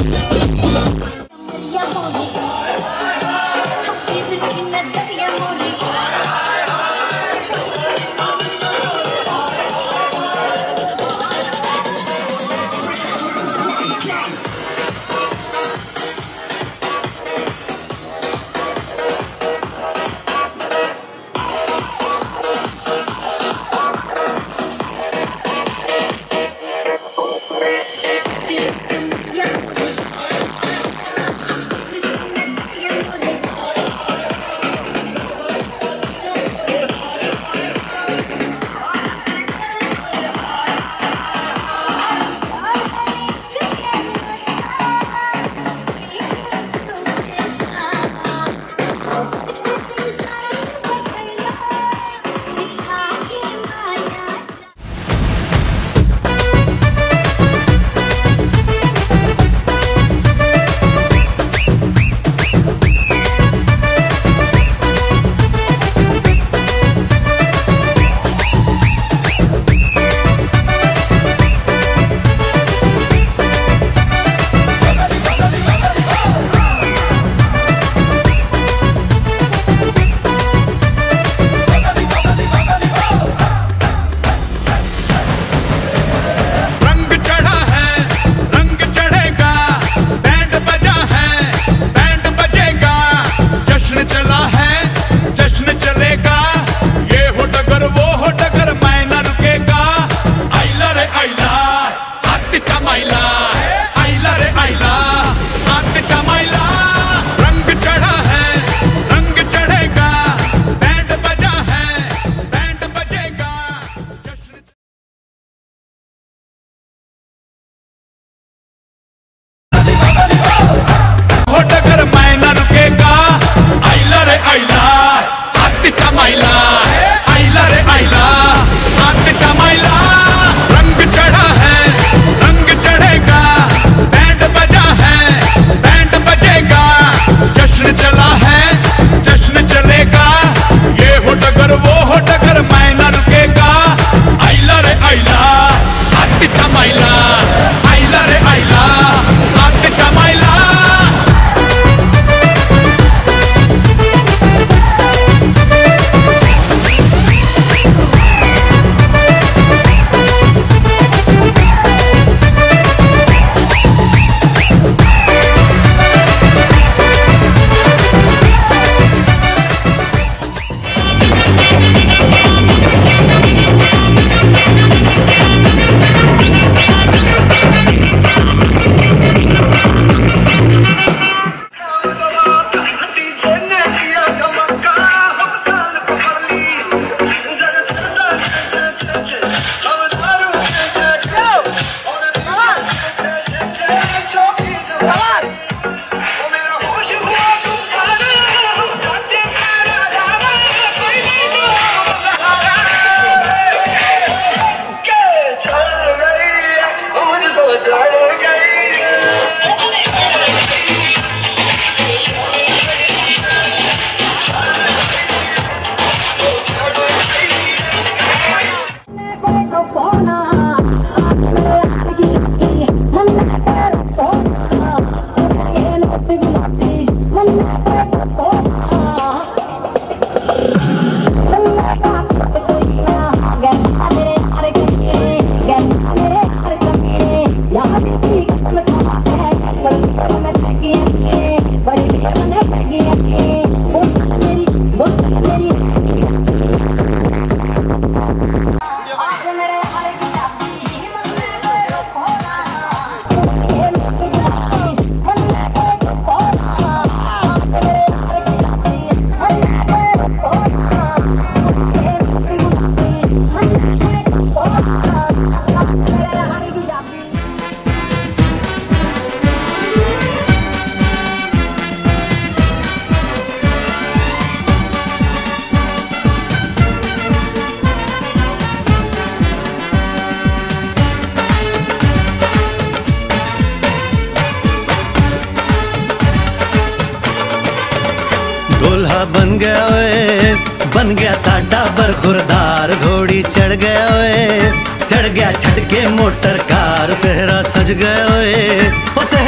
बन गया ओए, बन गया साडा बरखुरदार। घोड़ी चढ़ गया ओए, चढ़ गया छटके मोटर कार। सहरा सज गया ओए, ओ सहरा सज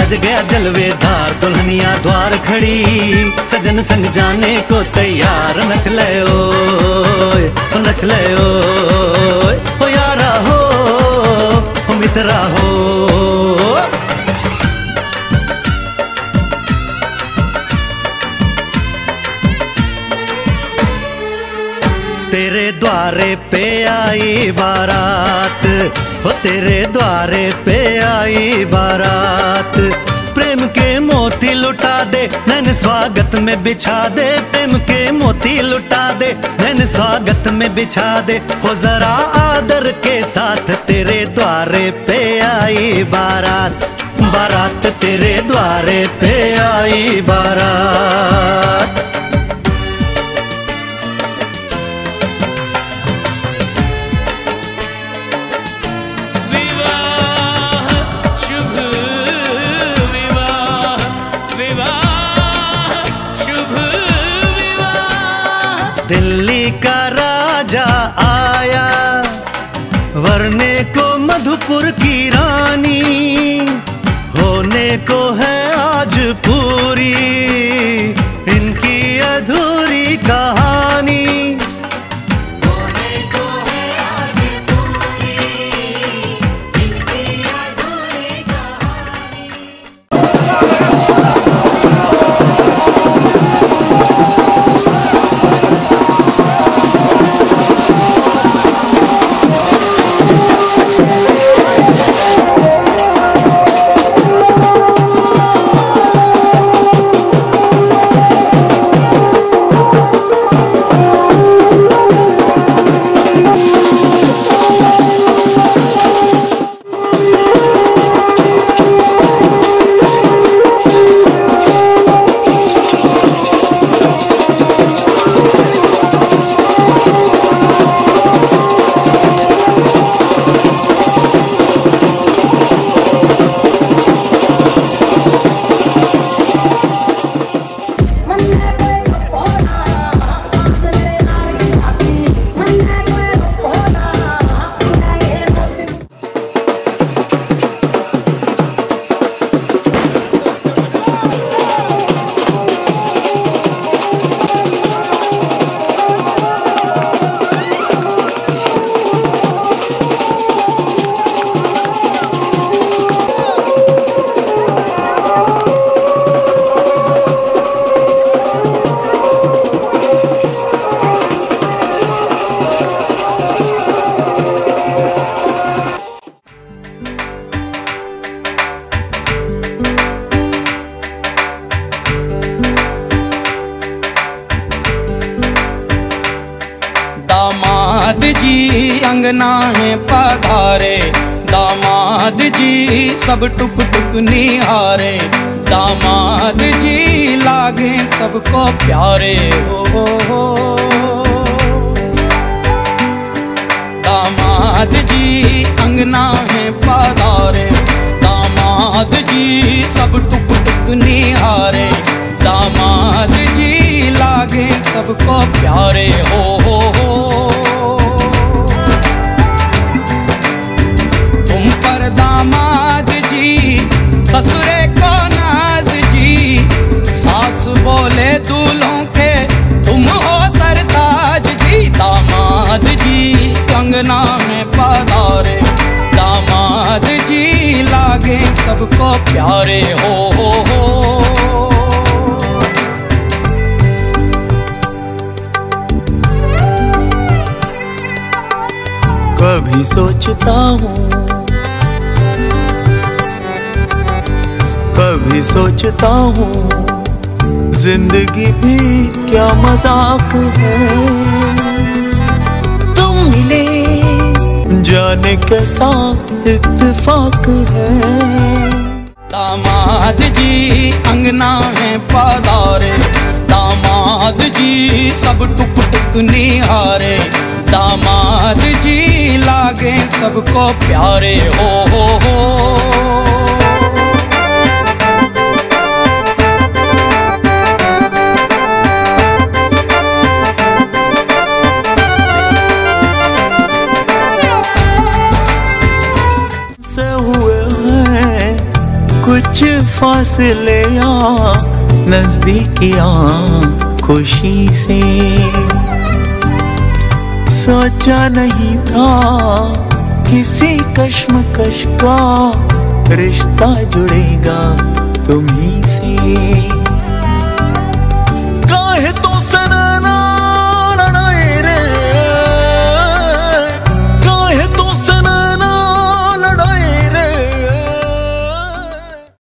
सज गया जलवेदार, दुल्हनिया द्वार खड़ी, सजन संग जाने को तैयार। नच ले ओए नच ले ओए, हो यारा हो मित्रा हो। तेरे द्वारे पे आई बारात, हो तेरे द्वारे पे आई बारात। प्रेम के मोती लुटा दे नैन स्वागत में बिछा दे, प्रेम के मोती लुटा दे नैन स्वागत में बिछा दे। हो जरा आदर के साथ तेरे द्वारे पे आई बारात, बारात तेरे द्वारे पे आई बारात। दिल्ली का राजा आया, वरने को मधुपुर की रानी, होने को है आज पूरी इनकी अधूरी कहानी। होने को है आज पूरी इनकी अधूरी कहानी। दामाद जी अंगना में पधारे, दामाद जी सब टुक टुक निहारे, दामाद जी लागे सबको प्यारे हो। दामाद जी अंगना में पधारे, दामाद जी सब टुक टुक निहारे, दामाद जी लागे सबको प्यारे हो। तुम पर दामाद जी ससुरे को नाज जी, सास बोले दूल्हों के तुम हो सरताज जी। दामाद जी कंगना में पधारे, दामाद जी लागे सबको प्यारे हो। कभी सोचता हूँ, कभी सोचता हूँ, जिंदगी भी क्या मजाक है। तुम मिले जाने कैसा इत्तेफाक है। दामाद जी अंगना में पधारे, दामाद जी सब टुक टुक निहारे, दामाद जी लागे सबको प्यारे हो। कुछ फासले या नजदीकियां खुशी से। सोचा नहीं था किसी कश्मकश का रिश्ता जुड़ेगा तुम्ही से।